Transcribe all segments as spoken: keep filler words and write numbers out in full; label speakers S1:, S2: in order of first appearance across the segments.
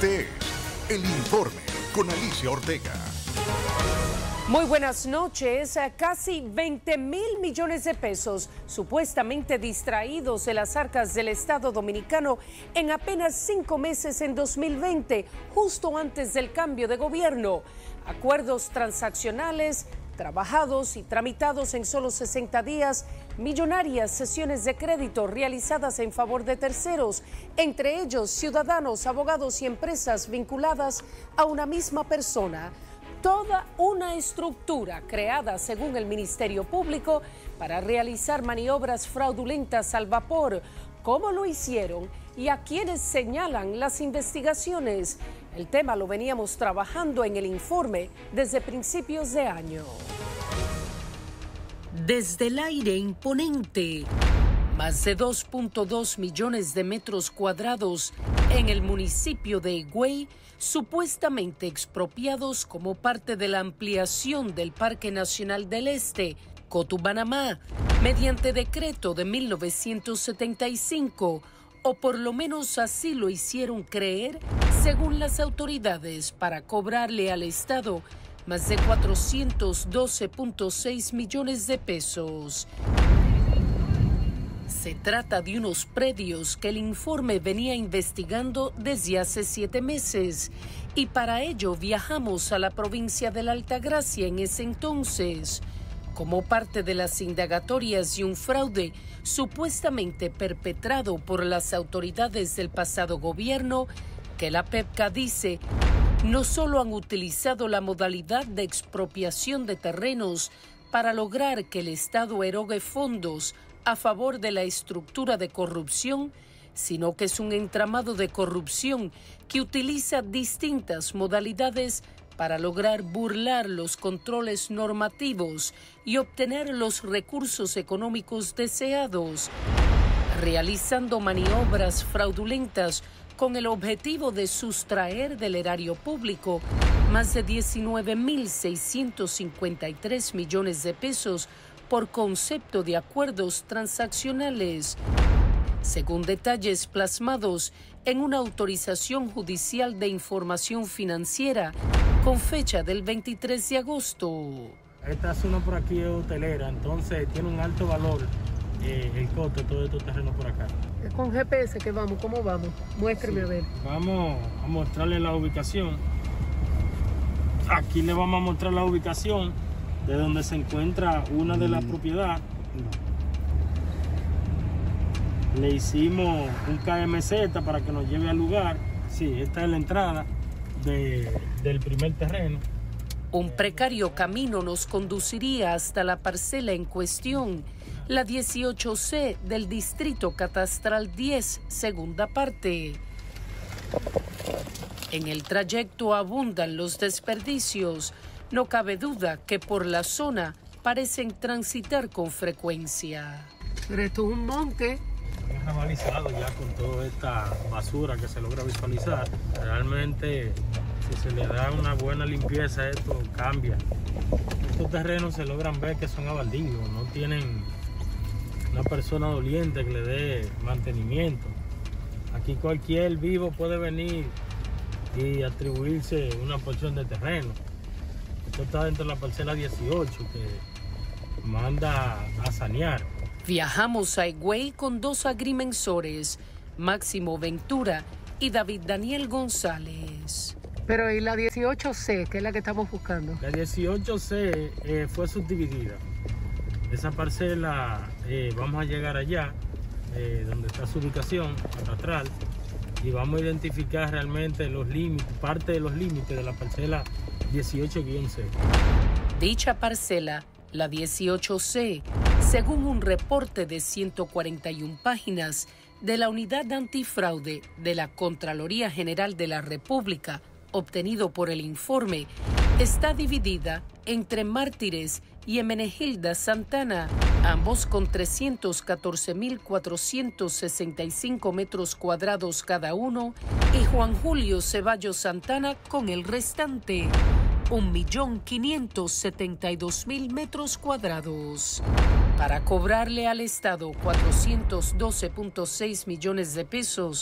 S1: Este es El Informe con Alicia Ortega.
S2: Muy buenas noches. Casi veinte mil millones de pesos supuestamente distraídos de las arcas del Estado Dominicano en apenas cinco meses en dos mil veinte, justo antes del cambio de gobierno. Acuerdos transaccionales trabajados y tramitados en solo sesenta días, millonarias sesiones de crédito realizadas en favor de terceros, entre ellos ciudadanos, abogados y empresas vinculadas a una misma persona. Toda una estructura creada según el Ministerio Público para realizar maniobras fraudulentas al vapor. ¿Cómo lo hicieron y a quiénes señalan las investigaciones? El tema lo veníamos trabajando en el informe desde principios de año. Desde el aire imponente, más de dos punto dos millones de metros cuadrados en el municipio de Higüey, supuestamente expropiados como parte de la ampliación del Parque Nacional del Este, Cotubanamá, mediante decreto de mil novecientos setenta y cinco, o por lo menos así lo hicieron creer, según las autoridades, para cobrarle al Estado más de cuatrocientos doce punto seis millones de pesos. Se trata de unos predios que el informe venía investigando desde hace siete meses y para ello viajamos a la provincia de la Altagracia en ese entonces, como parte de las indagatorias y un fraude supuestamente perpetrado por las autoridades del pasado gobierno, que la PEPCA dice no solo han utilizado la modalidad de expropiación de terrenos para lograr que el Estado erogue fondos a favor de la estructura de corrupción, sino que es un entramado de corrupción que utiliza distintas modalidades para lograr burlar los controles normativos y obtener los recursos económicos deseados, realizando maniobras fraudulentas con el objetivo de sustraer del erario público más de diecinueve mil seiscientos cincuenta y tres millones de pesos por concepto de acuerdos transaccionales, según detalles plasmados en una autorización judicial de información financiera con fecha del veintitrés de agosto.
S3: Esta zona por aquí es hotelera, entonces tiene un alto valor eh, el costo de todos estos terrenos por acá.
S2: Es con G P S que vamos, ¿cómo vamos? Muéstrame sí. A ver.
S3: Vamos a mostrarle la ubicación. Aquí le vamos a mostrar la ubicación de donde se encuentra una de las propiedades. Le hicimos un K M Z para que nos lleve al lugar. Sí, esta es la entrada de, del primer terreno.
S2: Un precario camino nos conduciría hasta la parcela en cuestión, la dieciocho C del Distrito Catastral diez, segunda parte. En el trayecto abundan los desperdicios. No cabe duda que por la zona parecen transitar con frecuencia. Pero esto es un monte.
S3: Es ramalizado ya con toda esta basura que se logra visualizar. Realmente, si se le da una buena limpieza, esto cambia. Estos terrenos se logran ver que son a baldíos, no tienen una persona doliente que le dé mantenimiento. Aquí cualquier vivo puede venir y atribuirse una porción de terreno. Esto está dentro de la parcela dieciocho que manda a sanear.
S2: Viajamos a Higüey con dos agrimensores, Máximo Ventura y David Daniel González. Pero ¿y la dieciocho C, que es la que estamos buscando?
S3: La dieciocho C eh, fue subdividida. Esa parcela, eh, vamos a llegar allá, eh, donde está su ubicación, catastral, y vamos a identificar realmente los límites, parte de los límites de la parcela dieciocho C.
S2: Dicha parcela, la dieciocho C, según un reporte de ciento cuarenta y una páginas de la Unidad Antifraude de la Contraloría General de la República, obtenido por el informe, está dividida entre Mártires y Emenegilda Santana, ambos con trescientos catorce mil cuatrocientos sesenta y cinco metros cuadrados cada uno, y Juan Julio Ceballos Santana con el restante, un millón quinientos setenta y dos mil metros cuadrados. Para cobrarle al Estado cuatrocientos doce punto seis millones de pesos,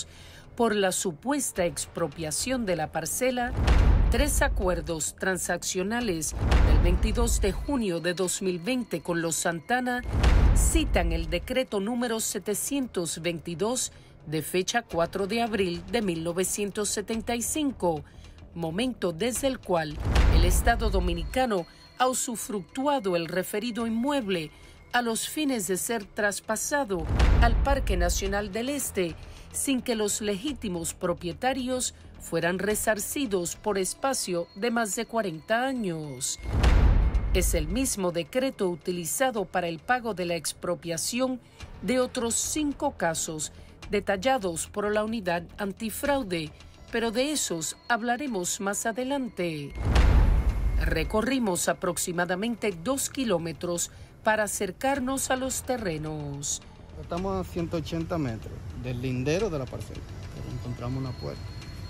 S2: por la supuesta expropiación de la parcela, tres acuerdos transaccionales del veintidós de junio de dos mil veinte con los Santana citan el decreto número setecientos veintidós de fecha cuatro de abril de mil novecientos setenta y cinco, momento desde el cual el Estado dominicano ha usufructuado el referido inmueble a los fines de ser traspasado al Parque Nacional del Este, sin que los legítimos propietarios fueran resarcidos por espacio de más de cuarenta años. Es el mismo decreto utilizado para el pago de la expropiación de otros cinco casos detallados por la Unidad Antifraude, pero de esos hablaremos más adelante. Recorrimos aproximadamente dos kilómetros para acercarnos a los terrenos.
S4: Estamos a ciento ochenta metros del lindero de la parcela. Encontramos una puerta.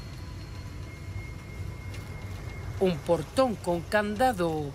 S2: Un portón con candado.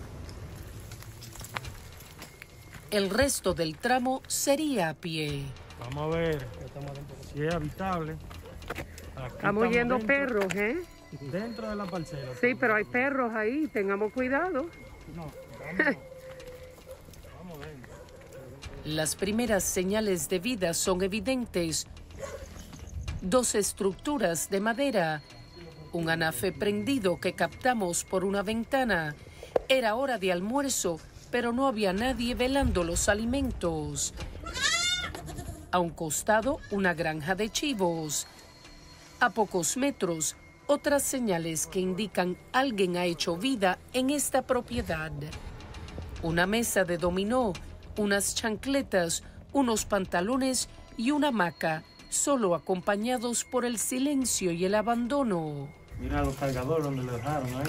S2: El resto del tramo sería a pie.
S3: Vamos a ver si es habitable. Aquí
S5: estamos oyendo
S3: dentro,
S5: perros, ¿eh?
S3: Dentro de la parcela.
S5: Sí, pero hay perros ahí, tengamos cuidado.
S3: No, vamos, vamos dentro.
S2: Las primeras señales de vida son evidentes. Dos estructuras de madera, un anafe prendido que captamos por una ventana. Era hora de almuerzo, pero no había nadie velando los alimentos. A un costado, una granja de chivos. A pocos metros, otras señales que indican alguien ha hecho vida en esta propiedad. Una mesa de dominó, unas chancletas, unos pantalones y una hamaca, solo acompañados por el silencio y el abandono.
S3: Mira los cargadores donde lo dejaron ahí.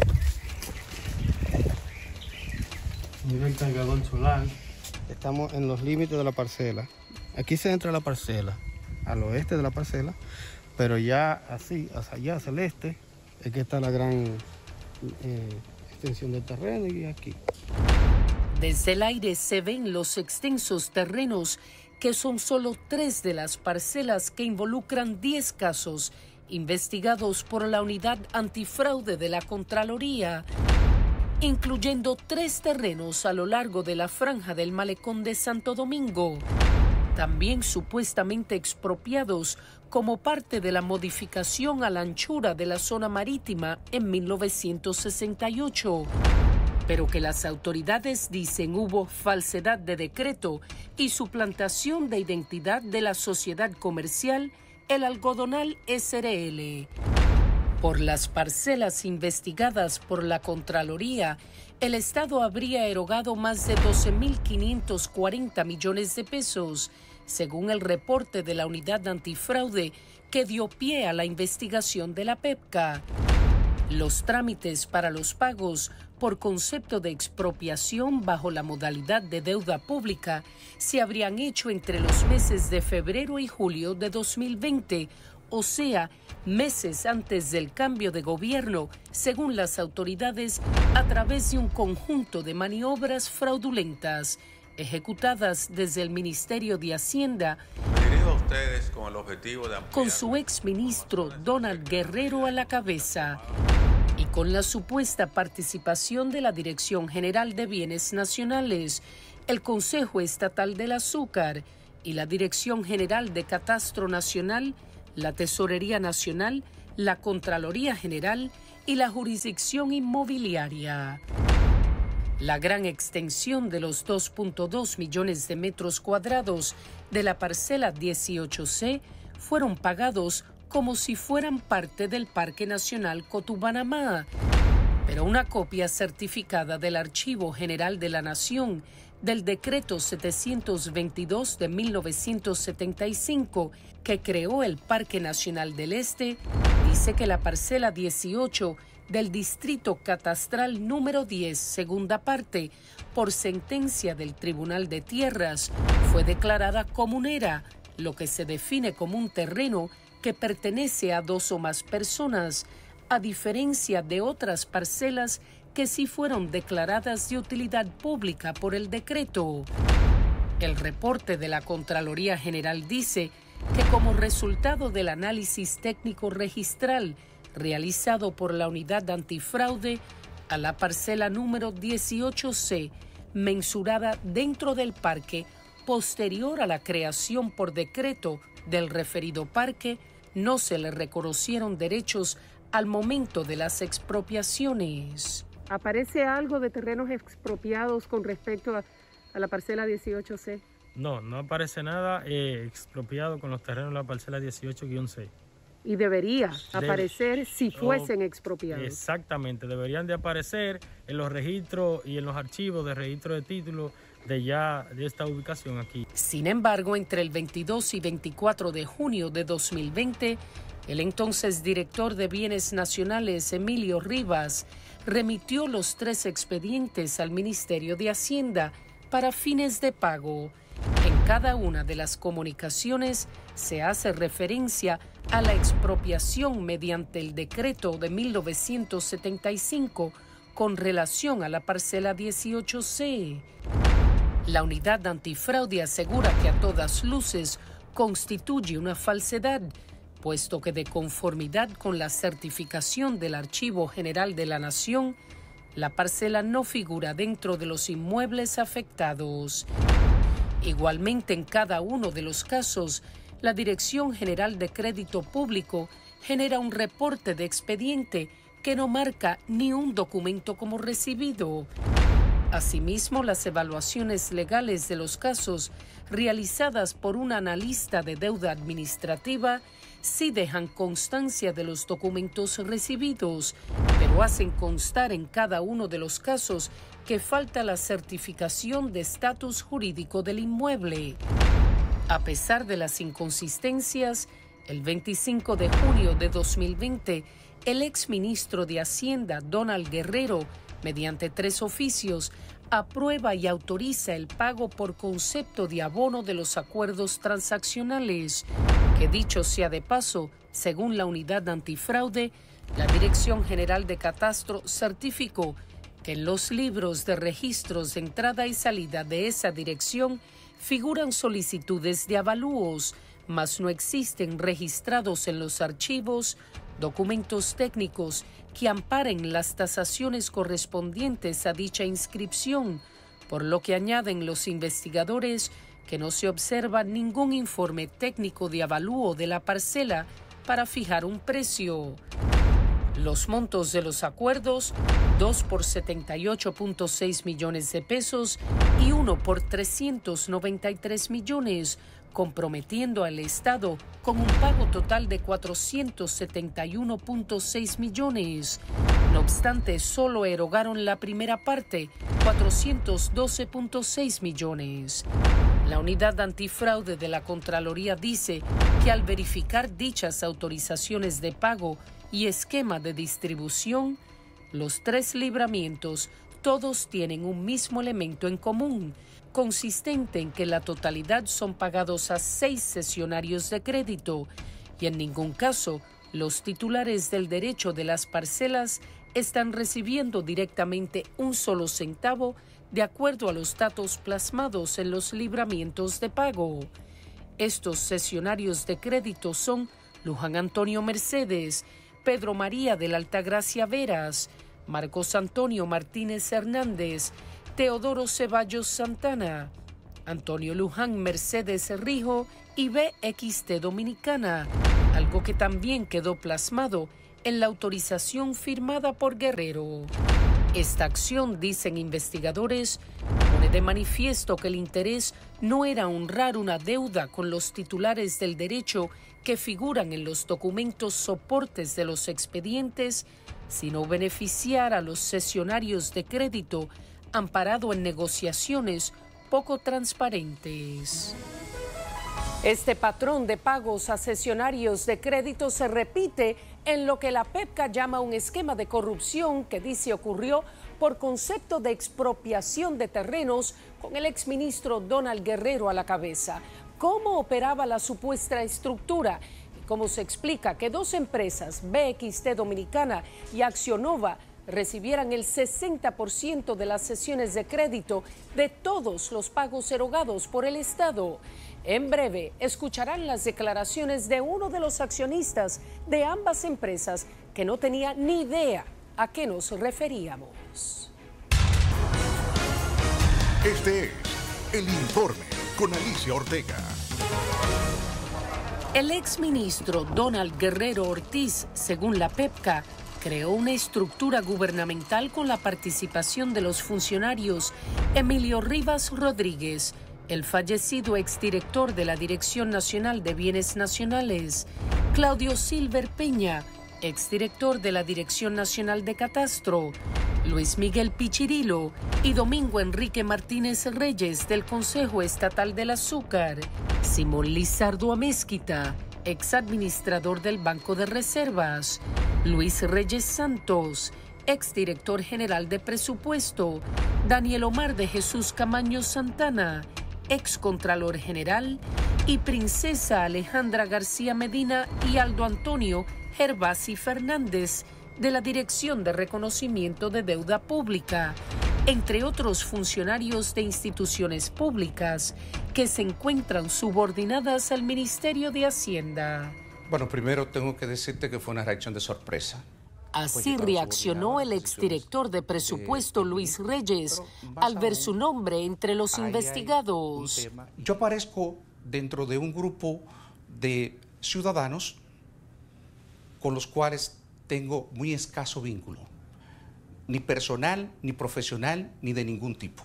S3: Mira el cargador solar.
S4: Estamos en los límites de la parcela. Aquí se entra la parcela, al oeste de la parcela, pero ya así, hacia allá, hacia el este, es que está la gran eh, extensión del terreno y aquí.
S2: Desde el aire se ven los extensos terrenos, que son solo tres de las parcelas que involucran diez casos investigados por la Unidad Antifraude de la Contraloría, incluyendo tres terrenos a lo largo de la franja del malecón de Santo Domingo, también supuestamente expropiados como parte de la modificación a la anchura de la zona marítima en mil novecientos sesenta y ocho. Pero que las autoridades dicen hubo falsedad de decreto y suplantación de identidad de la sociedad comercial El Algodonal S R L. Por las parcelas investigadas por la Contraloría, el Estado habría erogado más de doce mil quinientos cuarenta millones de pesos, según el reporte de la Unidad Antifraude que dio pie a la investigación de la PEPCA. Los trámites para los pagos por concepto de expropiación bajo la modalidad de deuda pública se habrían hecho entre los meses de febrero y julio de dos mil veinte, o sea, meses antes del cambio de gobierno, según las autoridades, a través de un conjunto de maniobras fraudulentas ejecutadas desde el Ministerio de Hacienda,
S6: dirigido a ustedes con el objetivo de ampliar,
S2: con su exministro Donald Guerrero a la cabeza, y con la supuesta participación de la Dirección General de Bienes Nacionales, el Consejo Estatal del Azúcar y la Dirección General de Catastro Nacional, la Tesorería Nacional, la Contraloría General y la Jurisdicción Inmobiliaria. La gran extensión de los dos punto dos millones de metros cuadrados de la parcela dieciocho C fueron pagados como si fueran parte del Parque Nacional Cotubanamá, pero una copia certificada del Archivo General de la Nación del Decreto setecientos veintidós de mil novecientos setenta y cinco, que creó el Parque Nacional del Este, dice que la parcela dieciocho del Distrito Catastral número diez, segunda parte, por sentencia del Tribunal de Tierras, fue declarada comunera, lo que se define como un terreno que pertenece a dos o más personas, a diferencia de otras parcelas que sí fueron declaradas de utilidad pública por el decreto. El reporte de la Contraloría General dice que como resultado del análisis técnico registral realizado por la Unidad Antifraude a la parcela número dieciocho C, mensurada dentro del parque, posterior a la creación por decreto del referido parque, no se le reconocieron derechos al momento de las expropiaciones.
S5: ¿Aparece algo de terrenos expropiados con respecto a, a la parcela dieciocho C?
S3: No, no aparece nada eh, expropiado con los terrenos de la parcela dieciocho C.
S5: Y debería
S3: Debe.
S5: aparecer si fuesen
S3: Oh,
S5: expropiados.
S3: Exactamente, deberían de aparecer en los registros y en los archivos de registro de títulos de ya de esta ubicación aquí.
S2: Sin embargo, entre el veintidós y veinticuatro de junio de dos mil veinte, el entonces director de Bienes Nacionales, Emilio Rivas, remitió los tres expedientes al Ministerio de Hacienda para fines de pago. En cada una de las comunicaciones se hace referencia a la expropiación mediante el decreto de mil novecientos setenta y cinco con relación a la parcela dieciocho C. La unidad antifraude asegura que a todas luces constituye una falsedad, puesto que de conformidad con la certificación del Archivo General de la Nación, la parcela no figura dentro de los inmuebles afectados. Igualmente, en cada uno de los casos, la Dirección General de Crédito Público genera un reporte de expediente que no marca ni un documento como recibido. Asimismo, las evaluaciones legales de los casos realizadas por un analista de deuda administrativa sí dejan constancia de los documentos recibidos, pero hacen constar en cada uno de los casos que falta la certificación de estatus jurídico del inmueble. A pesar de las inconsistencias, el veinticinco de junio de dos mil veinte, el exministro de Hacienda, Donald Guerrero, mediante tres oficios, aprueba y autoriza el pago por concepto de abono de los acuerdos transaccionales, que dicho sea de paso, según la unidad antifraude, la Dirección General de Catastro certificó que en los libros de registros de entrada y salida de esa dirección figuran solicitudes de avalúos, mas no existen registrados en los archivos documentos técnicos que amparen las tasaciones correspondientes a dicha inscripción, por lo que añaden los investigadores que no se observa ningún informe técnico de avalúo de la parcela para fijar un precio. Los montos de los acuerdos, dos por setenta y ocho punto seis millones de pesos y uno por trescientos noventa y tres millones, comprometiendo al Estado con un pago total de cuatrocientos setenta y uno punto seis millones. No obstante, solo erogaron la primera parte, cuatrocientos doce punto seis millones. La unidad antifraude de la Contraloría dice que al verificar dichas autorizaciones de pago y esquema de distribución, los tres libramientos todos tienen un mismo elemento en común, consistente en que la totalidad son pagados a seis cesionarios de crédito y en ningún caso los titulares del derecho de las parcelas están recibiendo directamente un solo centavo de acuerdo a los datos plasmados en los libramientos de pago. Estos cesionarios de crédito son Luján Antonio Mercedes, Pedro María de la Altagracia Veras, Marcos Antonio Martínez Hernández, Teodoro Ceballos Santana, Antonio Luján Mercedes Rijo y B X T Dominicana, algo que también quedó plasmado en la autorización firmada por Guerrero. Esta acción, dicen investigadores, pone de manifiesto que el interés no era honrar una deuda con los titulares del derecho que figuran en los documentos soportes de los expedientes, sino beneficiar a los cesionarios de crédito amparado en negociaciones poco transparentes. Este patrón de pagos a cesionarios de crédito se repite en lo que la PEPCA llama un esquema de corrupción que dice ocurrió por concepto de expropiación de terrenos con el exministro Donald Guerrero a la cabeza. ¿Cómo operaba la supuesta estructura? ¿Y cómo se explica que dos empresas, B X T Dominicana y Accionova, recibieran el sesenta por ciento de las cesiones de crédito de todos los pagos erogados por el Estado? En breve escucharán las declaraciones de uno de los accionistas de ambas empresas que no tenía ni idea a qué nos referíamos.
S1: Este es El Informe con Alicia Ortega.
S2: El exministro Donald Guerrero Ortiz, según la PEPCA, creó una estructura gubernamental con la participación de los funcionarios Emilio Rivas Rodríguez, el fallecido exdirector de la Dirección Nacional de Bienes Nacionales, Claudio Silver Peña, exdirector de la Dirección Nacional de Catastro, Luis Miguel Pichirilo y Domingo Enrique Martínez Reyes del Consejo Estatal del Azúcar, Simón Lizardo Amezquita, exadministrador del Banco de Reservas, Luis Reyes Santos, exdirector general de Presupuesto, Daniel Omar de Jesús Camaño Santana, excontralor general, y Princesa Alejandra García Medina y Aldo Antonio Gervasi Fernández, de la Dirección de Reconocimiento de Deuda Pública, entre otros funcionarios de instituciones públicas que se encuentran subordinadas al Ministerio de Hacienda.
S7: Bueno, primero tengo que decirte que fue una reacción de sorpresa.
S2: Así reaccionó el exdirector de Presupuesto Luis Reyes al ver su nombre entre los investigados.
S7: Yo aparezco dentro de un grupo de ciudadanos con los cuales tengo muy escaso vínculo, ni personal, ni profesional, ni de ningún tipo.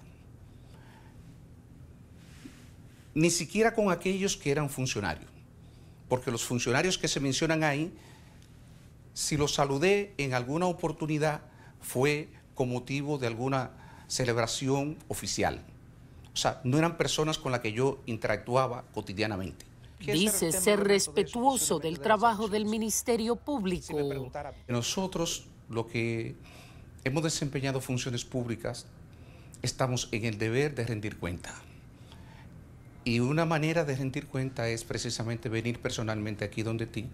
S7: Ni siquiera con aquellos que eran funcionarios, porque los funcionarios que se mencionan ahí, si los saludé en alguna oportunidad, fue con motivo de alguna celebración oficial. O sea, no eran personas con las que yo interactuaba cotidianamente.
S2: Dice ser respetuoso del trabajo del Ministerio Público.
S7: Nosotros, lo que hemos desempeñado funciones públicas, estamos en el deber de rendir cuenta. Y una manera de rendir cuenta es precisamente venir personalmente aquí donde ti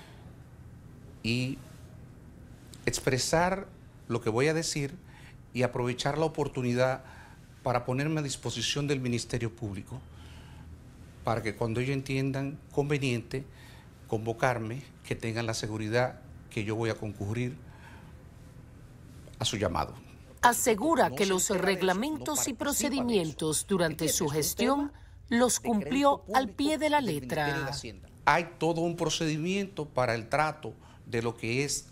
S7: y expresar lo que voy a decir y aprovechar la oportunidad para ponerme a disposición del Ministerio Público, para que cuando ellos entiendan conveniente convocarme, que tengan la seguridad que yo voy a concurrir a su llamado.
S2: Asegura que los reglamentos y procedimientos durante su gestión los cumplió al pie de la letra.
S7: Hay todo un procedimiento para el trato de lo que es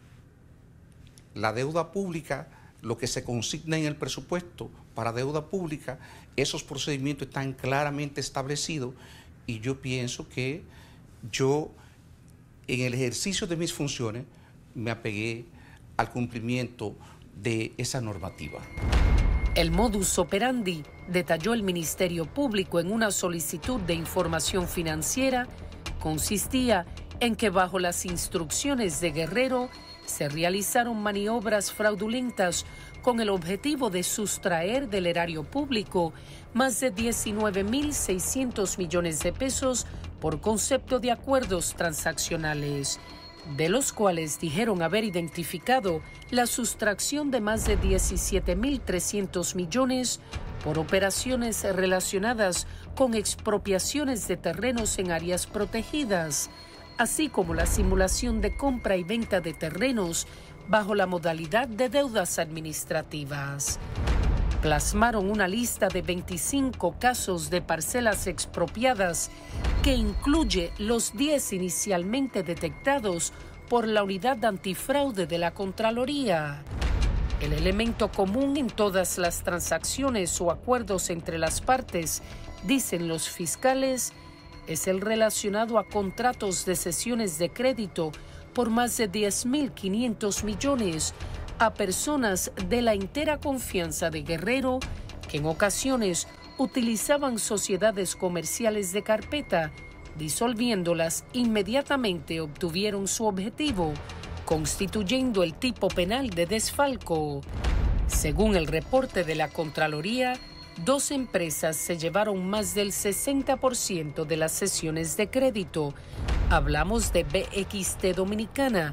S7: la deuda pública, lo que se consigna en el presupuesto para deuda pública. Esos procedimientos están claramente establecidos y yo pienso que yo, en el ejercicio de mis funciones, me apegué al cumplimiento de esa normativa.
S2: El modus operandi, detalló el Ministerio Público en una solicitud de información financiera, consistía en que bajo las instrucciones de Guerrero se realizaron maniobras fraudulentas con el objetivo de sustraer del erario público más de diecinueve mil seiscientos millones de pesos por concepto de acuerdos transaccionales, de los cuales dijeron haber identificado la sustracción de más de diecisiete mil trescientos millones por operaciones relacionadas con expropiaciones de terrenos en áreas protegidas, así como la simulación de compra y venta de terrenos bajo la modalidad de deudas administrativas. Plasmaron una lista de veinticinco casos de parcelas expropiadas que incluye los diez inicialmente detectados por la Unidad Antifraude de la Contraloría. El elemento común en todas las transacciones o acuerdos entre las partes, dicen los fiscales, es el relacionado a contratos de cesiones de crédito por más de diez mil quinientos millones a personas de la entera confianza de Guerrero, que en ocasiones utilizaban sociedades comerciales de carpeta, disolviéndolas inmediatamente obtuvieron su objetivo, constituyendo el tipo penal de desfalco. Según el reporte de la Contraloría, dos empresas se llevaron más del sesenta por ciento de las cesiones de crédito. Hablamos de B X T Dominicana,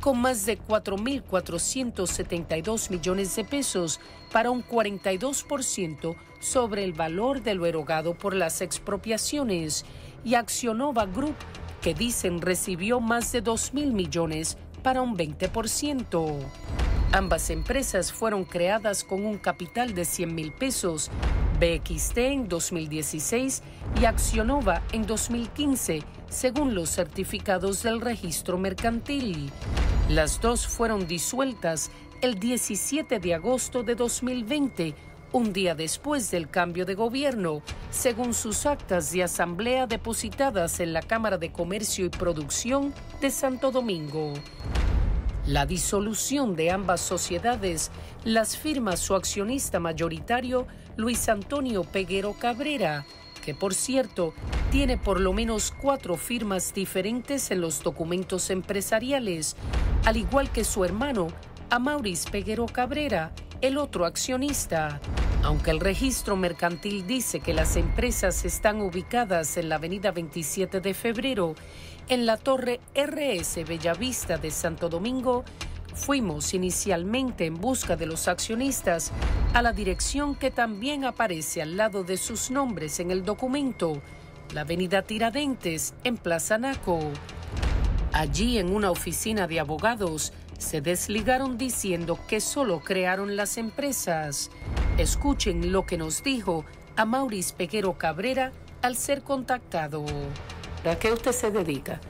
S2: con más de cuatro mil cuatrocientos setenta y dos millones de pesos para un cuarenta y dos por ciento sobre el valor de lo erogado por las expropiaciones, y Accionova Group, que dicen recibió más de dos mil millones para un veinte por ciento. Ambas empresas fueron creadas con un capital de cien mil pesos, B X T en dos mil dieciséis y Accionova en dos mil quince, según los certificados del registro mercantil. Las dos fueron disueltas el diecisiete de agosto de dos mil veinte, un día después del cambio de gobierno, según sus actas de asamblea depositadas en la Cámara de Comercio y Producción de Santo Domingo. La disolución de ambas sociedades las firma su accionista mayoritario, Luis Antonio Peguero Cabrera, que por cierto tiene por lo menos cuatro firmas diferentes en los documentos empresariales, al igual que su hermano, Amauris Peguero Cabrera, el otro accionista. Aunque el registro mercantil dice que las empresas están ubicadas en la avenida veintisiete de febrero, en la torre R S Bellavista de Santo Domingo, fuimos inicialmente en busca de los accionistas a la dirección que también aparece al lado de sus nombres en el documento, la avenida Tiradentes, en Plaza Naco. Allí, en una oficina de abogados, se desligaron diciendo que solo crearon las empresas. Escuchen lo que nos dijo Amauris Peguero Cabrera al ser contactado. ¿A qué usted se dedica?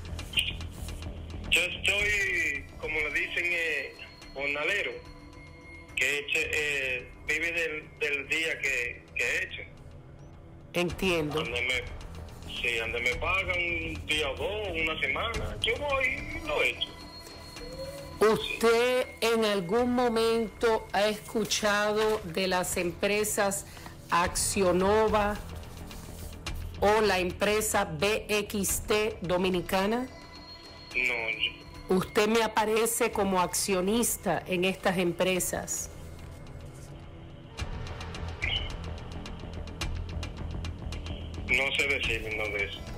S8: Yo estoy, como le dicen, eh, jornalero, que eche, eh, vive del, del día que, que eche.
S2: Entiendo.
S8: Donde me, sí, donde me pagan un día o dos, una semana, yo voy y lo echo.
S2: ¿Usted en algún momento ha escuchado de las empresas Accionova o la empresa B X T Dominicana?
S8: No.
S2: ¿Usted me aparece como accionista en estas empresas?
S8: No sé decir no de eso.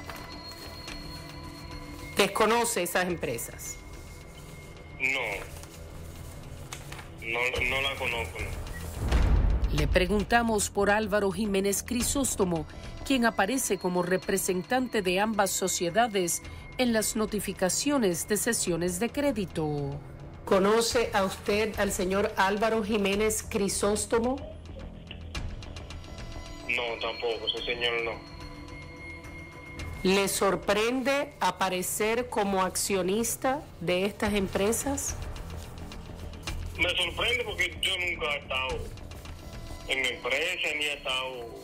S2: ¿Desconoce esas empresas?
S8: No. No, no la conozco, no.
S2: Le preguntamos por Álvaro Jiménez Crisóstomo, quien aparece como representante de ambas sociedades en las notificaciones de sesiones de crédito. ¿Conoce a usted al señor Álvaro Jiménez Crisóstomo?
S8: No, tampoco, ese señor no.
S2: ¿Le sorprende aparecer como accionista de estas empresas?
S8: Me sorprende porque yo nunca he estado en empresa ni he estado...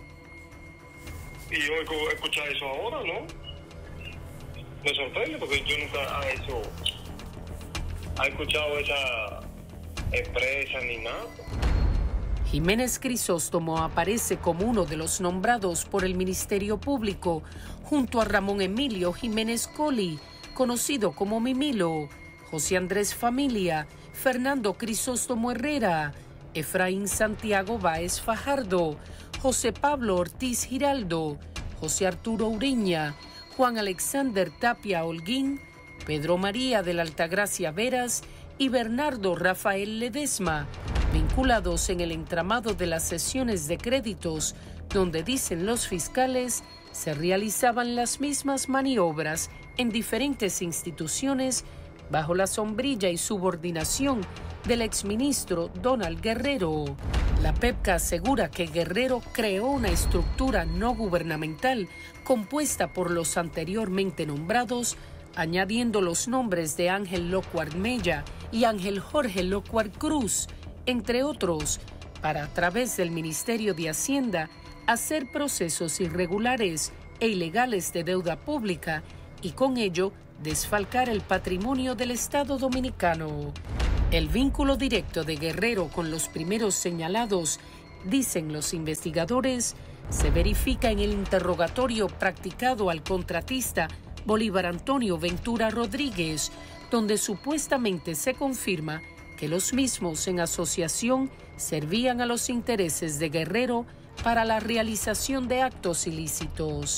S8: Y yo he escuchado eso ahora, ¿no? Me sorprende porque yo nunca he hecho... he escuchado esa empresa ni nada.
S2: Jiménez Crisóstomo aparece como uno de los nombrados por el Ministerio Público, junto a Ramón Emilio Jiménez Colli, conocido como Mimilo, José Andrés Familia, Fernando Crisóstomo Herrera, Efraín Santiago Báez Fajardo, José Pablo Ortiz Giraldo, José Arturo Ureña, Juan Alexander Tapia Holguín, Pedro María de la Altagracia Veras y Bernardo Rafael Ledesma, vinculados en el entramado de las sesiones de créditos, donde dicen los fiscales se realizaban las mismas maniobras en diferentes instituciones bajo la sombrilla y subordinación del exministro Donald Guerrero. La PEPCA asegura que Guerrero creó una estructura no gubernamental compuesta por los anteriormente nombrados, añadiendo los nombres de Ángel Locuard Mella y Ángel Jorge Locuard Cruz, entre otros, para a través del Ministerio de Hacienda hacer procesos irregulares e ilegales de deuda pública y con ello desfalcar el patrimonio del Estado dominicano. El vínculo directo de Guerrero con los primeros señalados, dicen los investigadores, se verifica en el interrogatorio practicado al contratista Bolívar Antonio Ventura Rodríguez, donde supuestamente se confirma que los mismos en asociación servían a los intereses de Guerrero para la realización de actos ilícitos.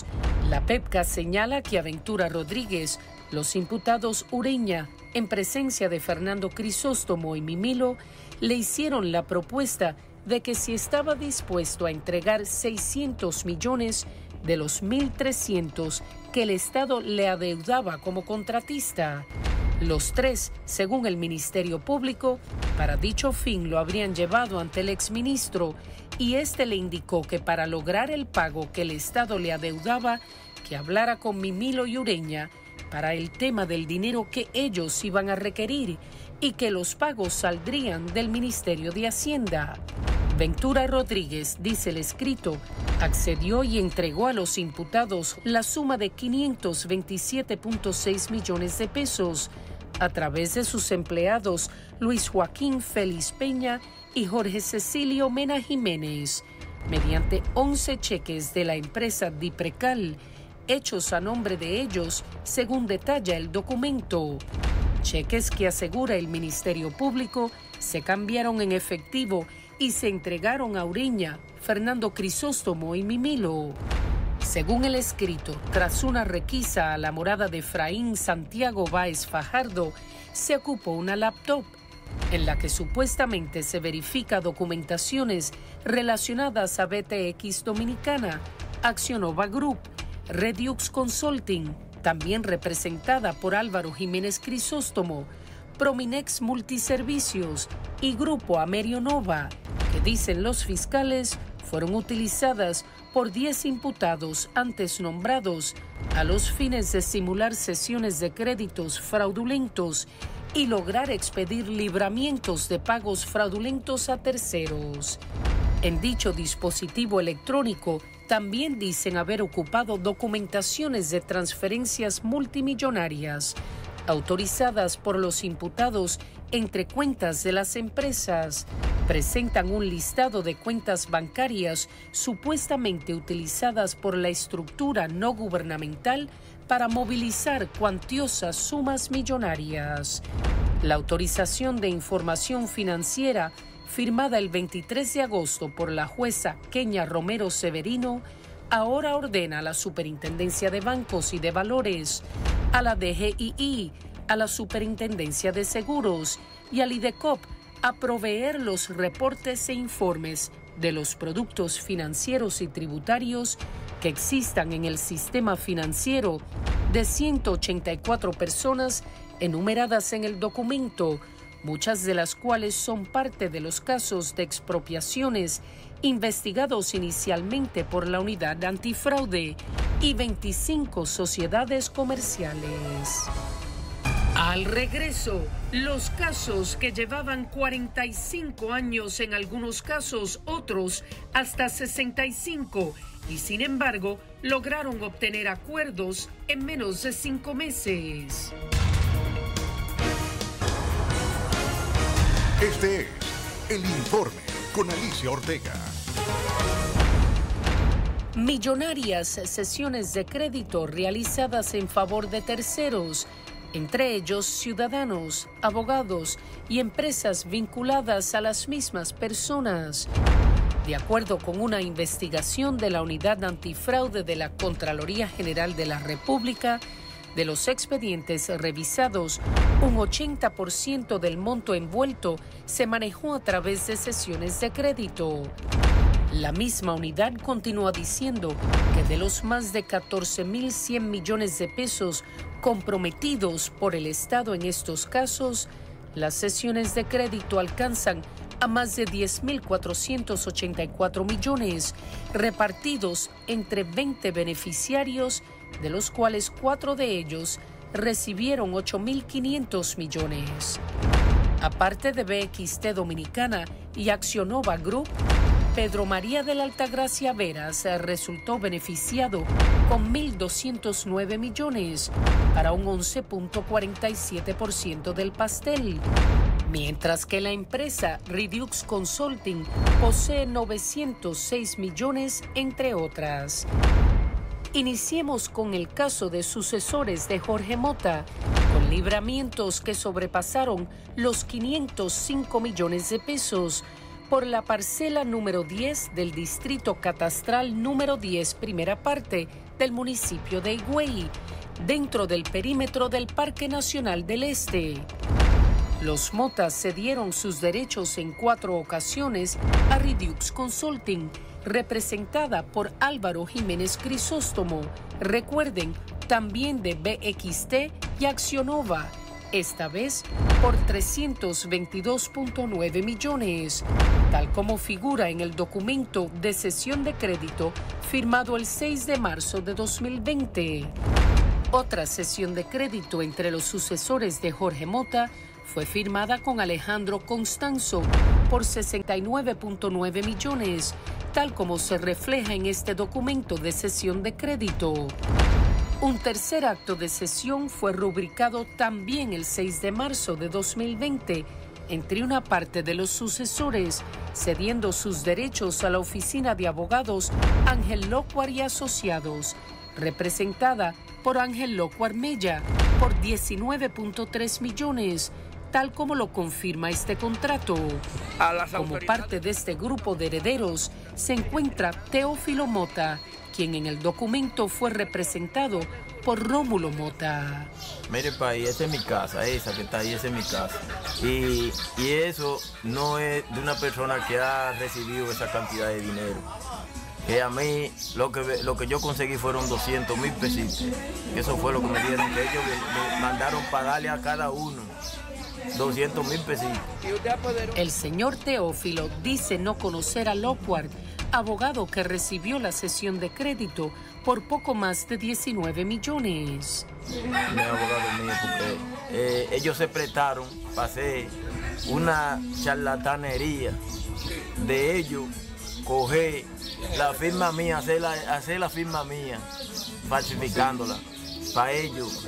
S2: La PEPCA señala que a Ventura Rodríguez, los imputados Ureña, en presencia de Fernando Crisóstomo y Mimilo, le hicieron la propuesta de que si estaba dispuesto a entregar seiscientos millones de los mil trescientos que el Estado le adeudaba como contratista. Los tres, según el Ministerio Público, para dicho fin lo habrían llevado ante el exministro y este le indicó que para lograr el pago que el Estado le adeudaba, que hablara con Mimilo y Ureña para el tema del dinero que ellos iban a requerir y que los pagos saldrían del Ministerio de Hacienda. Ventura Rodríguez, dice el escrito, accedió y entregó a los imputados la suma de quinientos veintisiete punto seis millones de pesos a través de sus empleados Luis Joaquín Félix Peña y Jorge Cecilio Mena Jiménez, mediante once cheques de la empresa Diprecal, hechos a nombre de ellos, según detalla el documento. Cheques que asegura el Ministerio Público se cambiaron en efectivo y se entregaron a Ureña, Fernando Crisóstomo y Mimilo. Según el escrito, tras una requisa a la morada de Efraín Santiago Báez Fajardo, se ocupó una laptop en la que supuestamente se verifica documentaciones relacionadas a B T X Dominicana, Accionova Group, Redux Consulting, también representada por Álvaro Jiménez Crisóstomo, Prominex Multiservicios y Grupo Amerio Nova, que dicen los fiscales fueron utilizadas por diez imputados antes nombrados a los fines de simular sesiones de créditos fraudulentos y lograr expedir libramientos de pagos fraudulentos a terceros. En dicho dispositivo electrónico también dicen haber ocupado documentaciones de transferencias multimillonarias autorizadas por los imputados entre cuentas de las empresas. Presentan un listado de cuentas bancarias supuestamente utilizadas por la estructura no gubernamental para movilizar cuantiosas sumas millonarias. La autorización de información financiera, firmada el veintitrés de agosto por la jueza Kenia Romero Severino, ahora ordena a la Superintendencia de Bancos y de Valores, a la D G I I, a la Superintendencia de Seguros y al IDECOP a proveer los reportes e informes de los productos financieros y tributarios que existan en el sistema financiero de ciento ochenta y cuatro personas enumeradas en el documento, muchas de las cuales son parte de los casos de expropiaciones investigados inicialmente por la Unidad Antifraude y veinticinco sociedades comerciales. Al regreso, los casos que llevaban cuarenta y cinco años en algunos casos, otros hasta sesenta y cinco, y sin embargo lograron obtener acuerdos en menos de cinco meses.
S1: Este es El Informe con Alicia Ortega.
S2: Millonarias sesiones de crédito realizadas en favor de terceros, entre ellos ciudadanos, abogados y empresas vinculadas a las mismas personas. De acuerdo con una investigación de la Unidad Antifraude de la Contraloría General de la República, de los expedientes revisados, un ochenta por ciento del monto envuelto se manejó a través de sesiones de crédito. La misma unidad continúa diciendo que de los más de catorce mil cien millones de pesos comprometidos por el Estado en estos casos, las sesiones de crédito alcanzan a más de diez mil cuatrocientos ochenta y cuatro millones, repartidos entre veinte beneficiarios, de los cuales cuatro de ellos recibieron ocho mil quinientos millones. Aparte de B X T Dominicana y Accionova Group, Pedro María de la Altagracia Veras resultó beneficiado con mil doscientos nueve millones para un once punto cuarenta y siete por ciento del pastel, mientras que la empresa Redux Consulting posee novecientos seis millones, entre otras. Iniciemos con el caso de sucesores de Jorge Mota, con libramientos que sobrepasaron los quinientos cinco millones de pesos por la parcela número diez del Distrito Catastral número diez, primera parte, del municipio de Higüey, dentro del perímetro del Parque Nacional del Este. Los Mota cedieron sus derechos en cuatro ocasiones a Redux Consulting, representada por Álvaro Jiménez Crisóstomo. Recuerden, también de B X T y Accionova, esta vez por trescientos veintidós punto nueve millones, tal como figura en el documento de cesión de crédito firmado el seis de marzo de dos mil veinte. Otra cesión de crédito entre los sucesores de Jorge Mota fue firmada con Alejandro Constanzo por sesenta y nueve punto nueve millones, tal como se refleja en este documento de cesión de crédito. Un tercer acto de cesión fue rubricado también el seis de marzo de dos mil veinte entre una parte de los sucesores, cediendo sus derechos a la oficina de abogados Ángel Locuar y Asociados, representada por Ángel Locuar Mella, por diecinueve punto tres millones, tal como lo confirma este contrato. Como parte de este grupo de herederos se encuentra Teófilo Mota, quien en el documento fue representado por Rómulo Mota.
S9: Mire, país, esa es mi casa, esa que está ahí, esa es mi casa. Y, y eso no es de una persona que ha recibido esa cantidad de dinero. Que a mí lo que, lo que yo conseguí fueron doscientos mil pesitos. Eso fue lo que me dieron, que ellos me, me mandaron pagarle a cada uno doscientos mil pesitos.
S2: El señor Teófilo dice no conocer a Locuar, abogado que recibió la cesión de crédito por poco más de diecinueve millones.
S9: No es abogado mío porque eh, ellos se prestaron para hacer una charlatanería de ellos, coger la firma mía, hacer la, hacer la firma mía, falsificándola para ellos.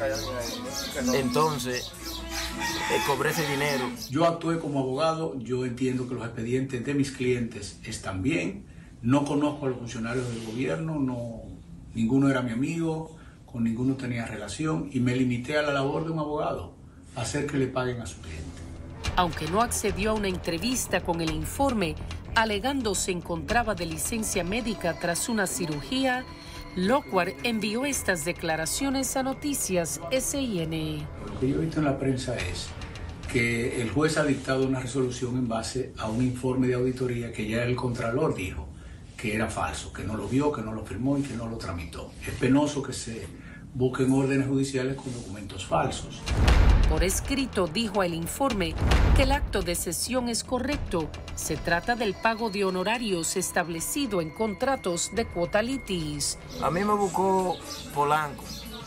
S9: Entonces, eh, cobré ese dinero.
S10: Yo actué como abogado, yo entiendo que los expedientes de mis clientes están bien, no conozco a los funcionarios del gobierno, no, ninguno era mi amigo, con ninguno tenía relación y me limité a la labor de un abogado, hacer que le paguen a su cliente.
S2: Aunque no accedió a una entrevista con el informe, alegando se encontraba de licencia médica tras una cirugía, Locuar envió estas declaraciones a Noticias S I N.
S10: Lo que yo he visto en la prensa es que el juez ha dictado una resolución en base a un informe de auditoría que ya el Contralor dijo que era falso, que no lo vio, que no lo firmó y que no lo tramitó. Es penoso que se busquen órdenes judiciales con documentos falsos.
S2: Por escrito dijo el informe que el acto de cesión es correcto. Se trata del pago de honorarios establecido en contratos de cuota litis.
S9: A mí me buscó Polanco.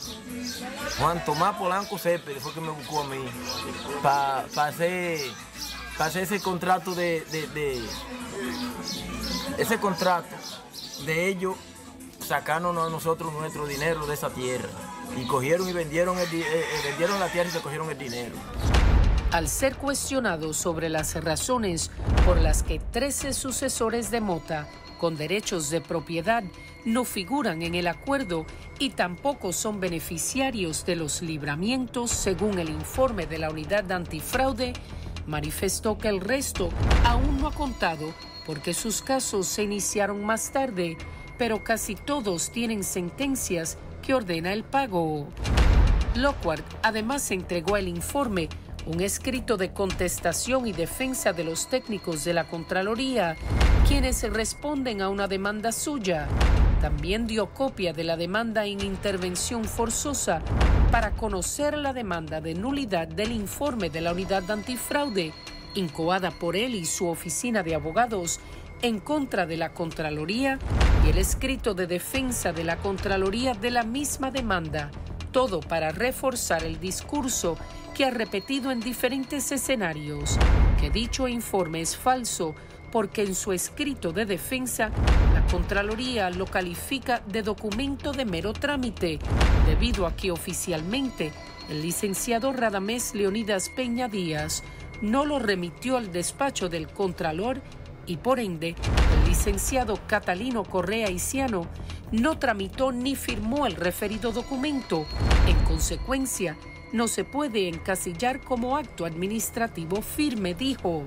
S9: Juan Tomás Polanco Céspedes fue que me buscó a mí para pa hacer, pa hacer ese contrato de, de, de ese contrato de ellos sacándonos a nosotros nuestro dinero de esa tierra. Y cogieron y vendieron, el, eh, vendieron la tierra y se cogieron el dinero.
S2: Al ser cuestionado sobre las razones por las que trece sucesores de Mota con derechos de propiedad no figuran en el acuerdo y tampoco son beneficiarios de los libramientos según el informe de la Unidad Antifraude, manifestó que el resto aún no ha contado porque sus casos se iniciaron más tarde, pero casi todos tienen sentencias que ordena el pago. Locuar además entregó el informe, un escrito de contestación y defensa de los técnicos de la Contraloría, quienes responden a una demanda suya. También dio copia de la demanda en intervención forzosa para conocer la demanda de nulidad del informe de la Unidad Antifraude, incoada por él y su oficina de abogados, en contra de la Contraloría y el escrito de defensa de la Contraloría de la misma demanda, todo para reforzar el discurso que ha repetido en diferentes escenarios, que dicho informe es falso porque en su escrito de defensa la Contraloría lo califica de documento de mero trámite, debido a que oficialmente el licenciado Radamés Leonidas Peña Díaz no lo remitió al despacho del Contralor y por ende, el licenciado Catalino Correa Iciano no tramitó ni firmó el referido documento. En consecuencia, no se puede encasillar como acto administrativo firme, dijo,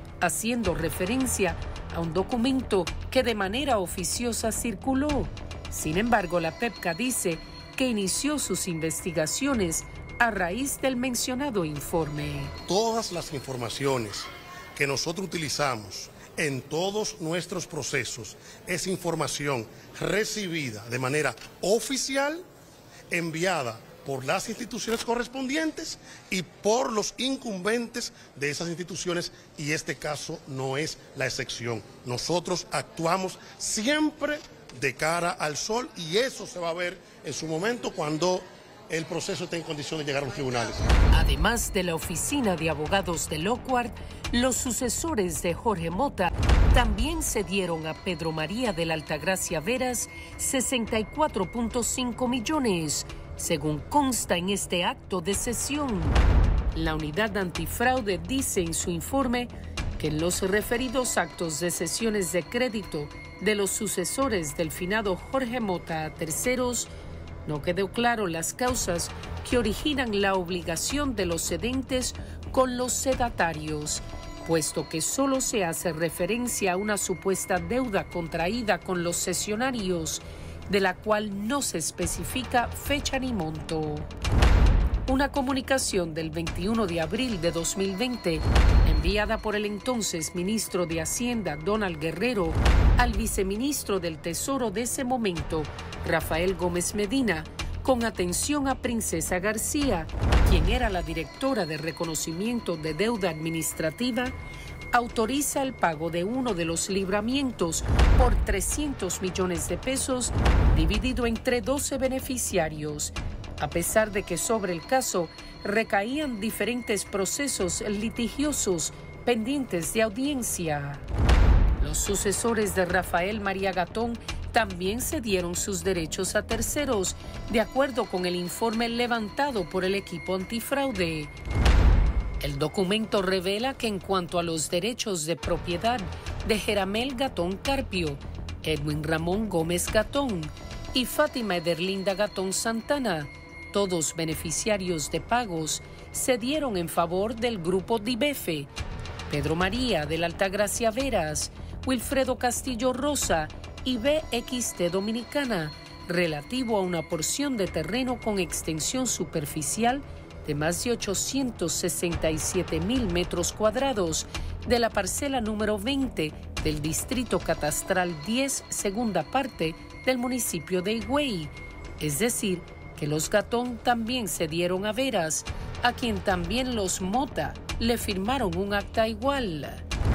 S2: haciendo referencia a un documento que de manera oficiosa circuló. Sin embargo, la PEPCA dice que inició sus investigaciones a raíz del mencionado informe.
S11: Todas las informaciones que nosotros utilizamos en todos nuestros procesos es información recibida de manera oficial, enviada por las instituciones correspondientes y por los incumbentes de esas instituciones, y este caso no es la excepción. Nosotros actuamos siempre de cara al sol y eso se va a ver en su momento cuando el proceso esté en condiciones de llegar a los tribunales.
S2: Además de la oficina de abogados de Lockhart, los sucesores de Jorge Mota también cedieron a Pedro María de la Altagracia Veras sesenta y cuatro punto cinco millones, según consta en este acto de cesión. La unidad antifraude dice en su informe que en los referidos actos de cesiones de crédito de los sucesores del finado Jorge Mota a terceros, no quedó claro las causas que originan la obligación de los cedentes con los cedatarios, puesto que solo se hace referencia a una supuesta deuda contraída con los cesionarios, de la cual no se especifica fecha ni monto. Una comunicación del veintiuno de abril de dos mil veinte, enviada por el entonces ministro de Hacienda, Donald Guerrero, al viceministro del Tesoro de ese momento, Rafael Gómez Medina, con atención a Princesa García, quien era la directora de reconocimiento de deuda administrativa, autoriza el pago de uno de los libramientos por trescientos millones de pesos, dividido entre doce beneficiarios, a pesar de que sobre el caso recaían diferentes procesos litigiosos pendientes de audiencia. Los sucesores de Rafael María Gatón también cedieron sus derechos a terceros, de acuerdo con el informe levantado por el equipo antifraude. El documento revela que en cuanto a los derechos de propiedad de Jeramel Gatón Carpio, Edwin Ramón Gómez Gatón y Fátima Ederlinda Gatón Santana, todos beneficiarios de pagos, cedieron en favor del grupo Dibefe, Pedro María de la Altagracia Veras, Wilfredo Castillo Rosa y B X T Dominicana, relativo a una porción de terreno con extensión superficial de más de ochocientos sesenta y siete mil metros cuadrados de la parcela número veinte del Distrito Catastral diez, segunda parte del municipio de Higüey. Es decir, que los Gatón también cedieron a Veras, a quien también los Mota le firmaron un acta igual.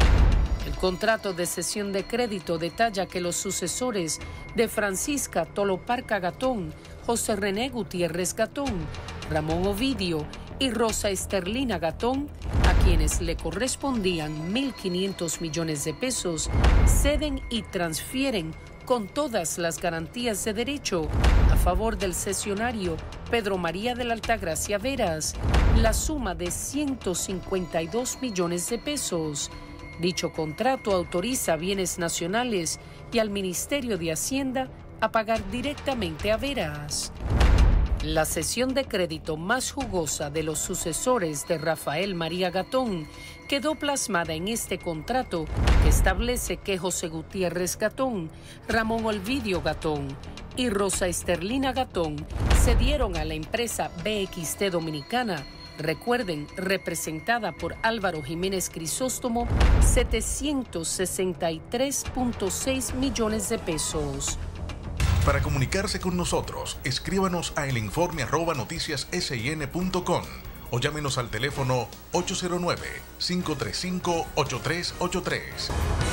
S2: El contrato de cesión de crédito detalla que los sucesores de Francisca Toloparca Gatón, José René Gutiérrez Gatón, Ramón Ovidio y Rosa Esterlina Gatón, a quienes le correspondían mil quinientos millones de pesos, ceden y transfieren con todas las garantías de derecho a favor del cesionario Pedro María de la Altagracia Veras la suma de ciento cincuenta y dos millones de pesos. Dicho contrato autoriza a Bienes Nacionales y al Ministerio de Hacienda a pagar directamente a Veras. La cesión de crédito más jugosa de los sucesores de Rafael María Gatón quedó plasmada en este contrato que establece que José Gutiérrez Gatón, Ramón Olvidio Gatón y Rosa Esterlina Gatón cedieron a la empresa B X T Dominicana, recuerden, representada por Álvaro Jiménez Crisóstomo, setecientos sesenta y tres punto seis millones de pesos.
S1: Para comunicarse con nosotros, escríbanos a elinforme arroba noticias sin punto com o llámenos al teléfono ocho cero nueve, cinco tres cinco, ocho tres ocho tres.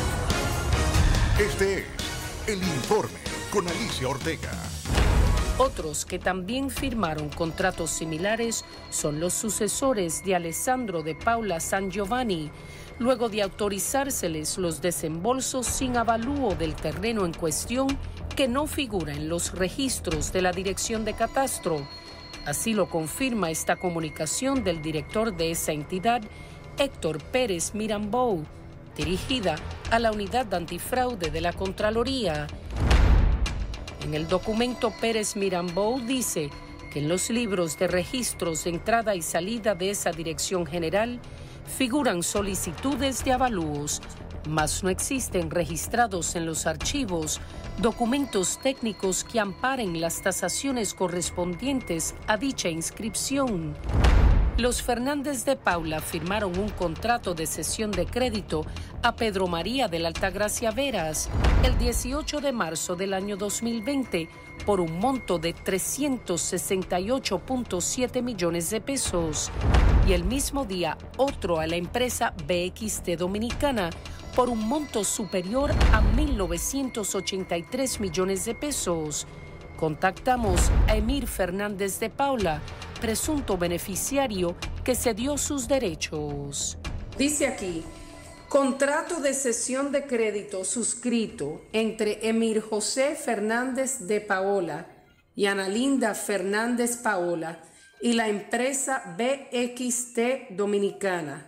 S1: Este es El Informe con Alicia Ortega.
S2: Otros que también firmaron contratos similares son los sucesores de Alessandro de Paula San Giovanni, luego de autorizárseles los desembolsos sin avalúo del terreno en cuestión que no figura en los registros de la Dirección de Catastro. Así lo confirma esta comunicación del director de esa entidad, Héctor Pérez Mirambou, dirigida a la Unidad Antifraude de la Contraloría. En el documento, Pérez Mirambou dice que en los libros de registros de entrada y salida de esa dirección general figuran solicitudes de avalúos mas no existen registrados en los archivos documentos técnicos que amparen las tasaciones correspondientes a dicha inscripción. Los Fernández de Paula firmaron un contrato de cesión de crédito a Pedro María de la Altagracia Veras el dieciocho de marzo del año dos mil veinte por un monto de trescientos sesenta y ocho punto siete millones de pesos y el mismo día otro a la empresa B X T Dominicana por un monto superior a mil novecientos ochenta y tres millones de pesos. Contactamos a Emir Fernández de Paula, presunto beneficiario que cedió sus derechos.
S5: Dice aquí, contrato de cesión de crédito suscrito entre Emir José Fernández de Paola y Ana Linda Fernández Paola y la empresa B X T Dominicana.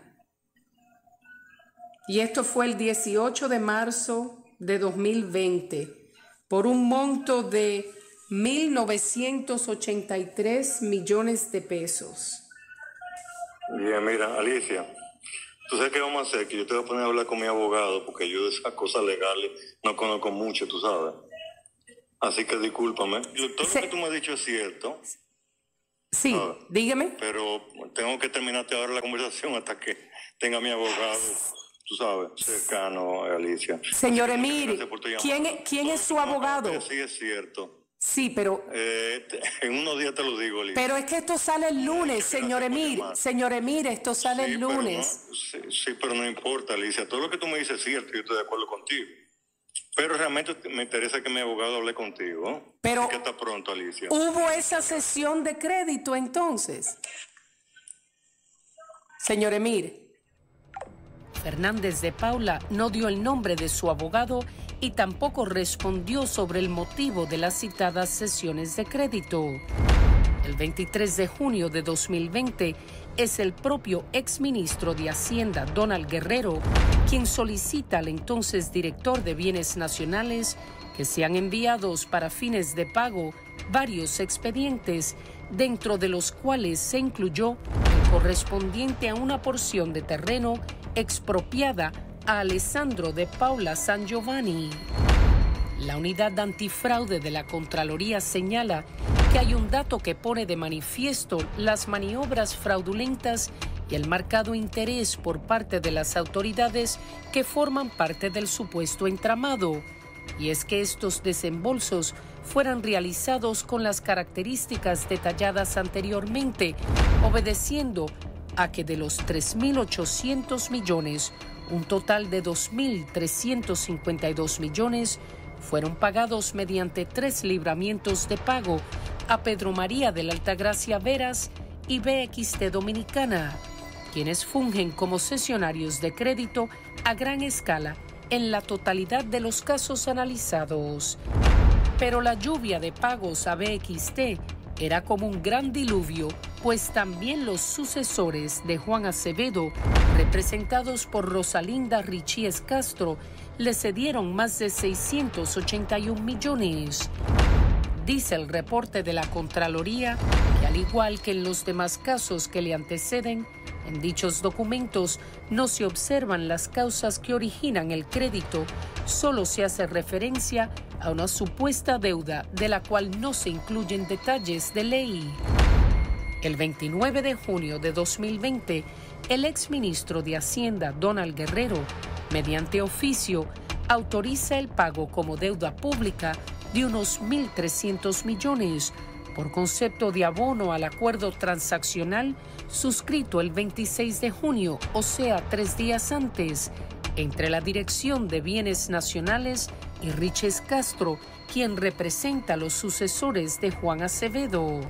S5: Y esto fue el dieciocho de marzo de dos mil veinte por un monto de mil novecientos ochenta y tres millones de pesos.
S8: Bien, mira, Alicia, tú sabes qué vamos a hacer, que yo te voy a poner a hablar con mi abogado, porque yo de esas cosas legales no conozco mucho, tú sabes. Así que discúlpame. Yo, todo sí. Lo que tú me has dicho es cierto.
S5: Sí, ¿sabes? Dígame.
S8: Pero tengo que terminarte ahora la conversación hasta que tenga mi abogado, tú sabes, cercano, Alicia.
S5: Señor Emir, ¿quién, ¿quién es su abogado?
S8: Sí, es cierto.
S5: Sí, pero...
S8: Eh, en unos días te lo digo, Alicia.
S5: Pero es que esto sale el lunes, señor Emir. Señor Emir, esto sale sí, el lunes.
S8: No, sí, sí, pero no importa, Alicia. Todo lo que tú me dices es cierto, yo estoy de acuerdo contigo. Pero realmente me interesa que mi abogado hable contigo.
S5: Pero...
S8: Así que hasta pronto, Alicia.
S5: ¿Hubo esa sesión de crédito entonces? Señor Emir.
S2: Fernández de Paula no dio el nombre de su abogado y tampoco respondió sobre el motivo de las citadas sesiones de crédito. El veintitrés de junio de dos mil veinte es el propio exministro de Hacienda, Donald Guerrero, quien solicita al entonces director de Bienes Nacionales que sean enviados para fines de pago varios expedientes, dentro de los cuales se incluyó el correspondiente a una porción de terreno expropiada a Alessandro de Paula San Giovanni. La unidad antifraude de la Contraloría señala que hay un dato que pone de manifiesto las maniobras fraudulentas y el marcado interés por parte de las autoridades que forman parte del supuesto entramado, y es que estos desembolsos fueran realizados con las características detalladas anteriormente, obedeciendo a que de los tres mil ochocientos millones, un total de dos mil trescientos cincuenta y dos millones fueron pagados mediante tres libramientos de pago a Pedro María de la Altagracia Veras y B X T Dominicana, quienes fungen como cesionarios de crédito a gran escala en la totalidad de los casos analizados. Pero la lluvia de pagos a B X T era como un gran diluvio, pues también los sucesores de Juan Acevedo, representados por Rosalinda Richies Castro, le cedieron más de seiscientos ochenta y un millones. Dice el reporte de la Contraloría que, al igual que en los demás casos que le anteceden, en dichos documentos no se observan las causas que originan el crédito, solo se hace referencia a una supuesta deuda de la cual no se incluyen detalles de ley. El veintinueve de junio de dos mil veinte, el exministro de Hacienda, Donald Guerrero, mediante oficio, autoriza el pago como deuda pública de unos mil trescientos millones por concepto de abono al acuerdo transaccional suscrito el veintiséis de junio, o sea, tres días antes, entre la Dirección de Bienes Nacionales y Richies Castro, quien representa a los sucesores de Juan Acevedo.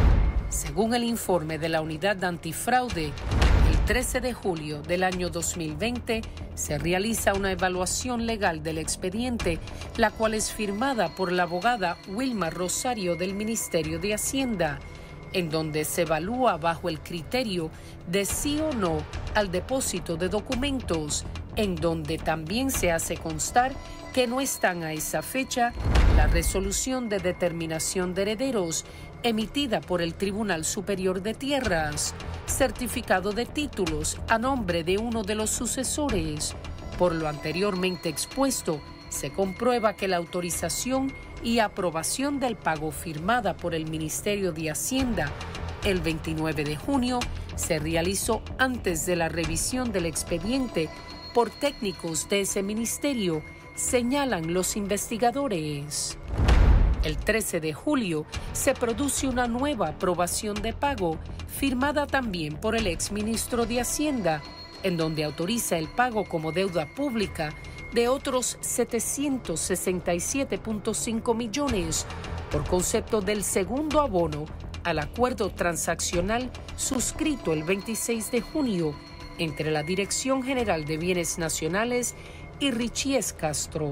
S2: Según el informe de la Unidad Antifraude, el trece de julio del año dos mil veinte se realiza una evaluación legal del expediente, la cual es firmada por la abogada Wilma Rosario del Ministerio de Hacienda, en donde se evalúa bajo el criterio de sí o no al depósito de documentos, en donde también se hace constar que no están a esa fecha la resolución de determinación de herederos emitida por el Tribunal Superior de Tierras, certificado de títulos a nombre de uno de los sucesores, Por lo anteriormente expuesto, se comprueba que la autorización y aprobación del pago firmada por el Ministerio de Hacienda el veintinueve de junio se realizó antes de la revisión del expediente por técnicos de ese ministerio, señalan los investigadores. El trece de julio se produce una nueva aprobación de pago, firmada también por el exministro de Hacienda, en donde autoriza el pago como deuda pública de otros setecientos sesenta y siete punto cinco millones por concepto del segundo abono al acuerdo transaccional suscrito el veintiséis de junio entre la Dirección General de Bienes Nacionales y Richies Castro.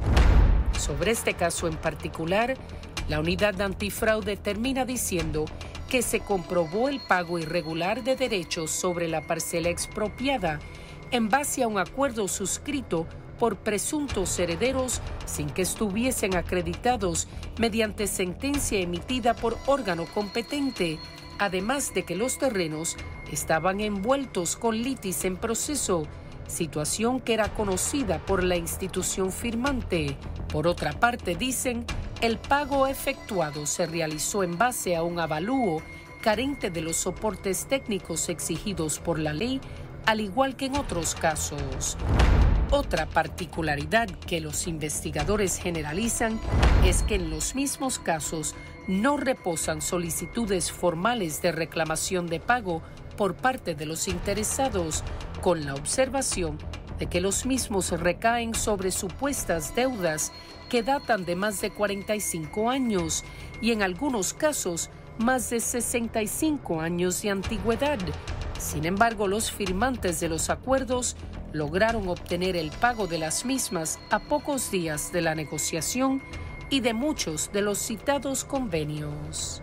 S2: Sobre este caso en particular, la unidad antifraude termina diciendo que se comprobó el pago irregular de derechos sobre la parcela expropiada en base a un acuerdo suscrito por presuntos herederos sin que estuviesen acreditados mediante sentencia emitida por órgano competente, además de que los terrenos estaban envueltos con litis en proceso, situación que era conocida por la institución firmante. Por otra parte, dicen, el pago efectuado se realizó en base a un avalúo carente de los soportes técnicos exigidos por la ley, al igual que en otros casos. Otra particularidad que los investigadores generalizan es que en los mismos casos no reposan solicitudes formales de reclamación de pago por parte de los interesados, con la observación de que los mismos recaen sobre supuestas deudas que datan de más de cuarenta y cinco años y en algunos casos más de sesenta y cinco años de antigüedad. Sin embargo, los firmantes de los acuerdos lograron obtener el pago de las mismas a pocos días de la negociación y de muchos de los citados convenios.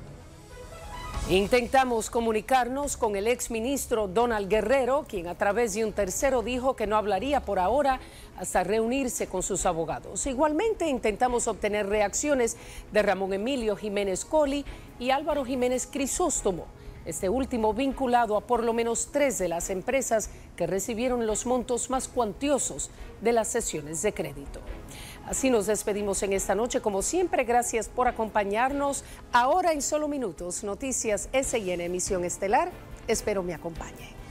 S2: Intentamos comunicarnos con el exministro Donald Guerrero, quien a través de un tercero dijo que no hablaría por ahora hasta reunirse con sus abogados. Igualmente intentamos obtener reacciones de Ramón Emilio Jiménez Colli y Álvaro Jiménez Crisóstomo, este último vinculado a por lo menos tres de las empresas que recibieron los montos más cuantiosos de las sesiones de crédito. Así nos despedimos en esta noche. Como siempre, gracias por acompañarnos. Ahora en solo minutos, Noticias S I N Emisión Estelar. Espero me acompañe.